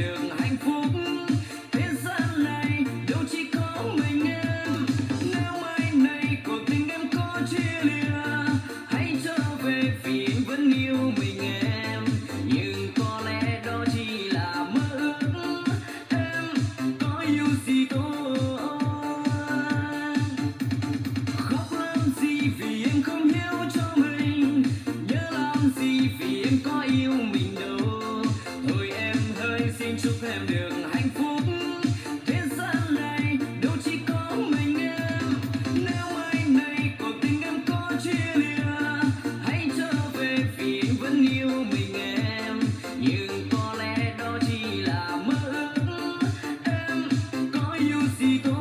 được hạnh phúc. Thế gian này đâu chỉ có mình em. Nếu mai này cuộc tình em có chia lìa, hãy trở về vì anh vẫn yêu mình em. Nhưng có lẽ đó chỉ là mơ ước. Em có yêu gì tôi, khóc làm gì vì em không hiểu cho mình, nhớ làm gì vì em có yêu mình đâu. Thôi em hỡi xin chúc em được hạnh phúc. Thế gian này đâu chỉ có mình em. Nếu mai này cuộc tình em có chia lìa, hãy trở về vì anh vẫn yêu mình em. Nhưng có lẽ đó chỉ là mơ ước. Em có yêu gì tôi,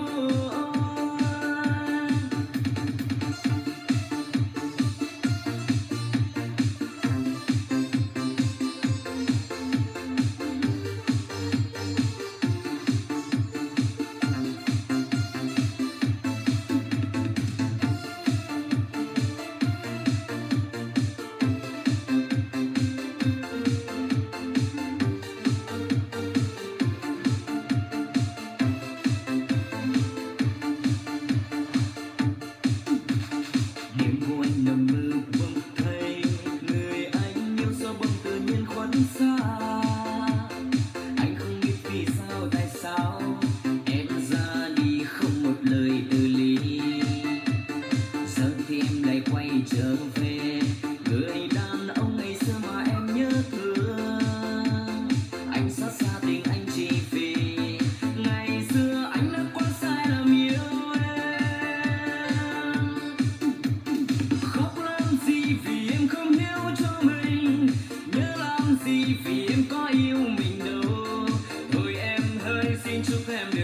đêm hôm anh nằm mơ bỗng thấy người anh yêu sao bỗng tự nhiên khuất xa. Anh không biết vì sao tại sao em ra đi không một lời từ ly. Giờ thì em lại quay trở về người đàn ông ngày xưa mà em nhớ thương. Anh xót xa tình anh chỉ vì ngày xưa anh đã quá sai lầm yêu em. Khóc làm gì vì em không hiểu cho mình, nhớ làm gì vì em có yêu mình đâu. Thôi em hỡi xin chúc em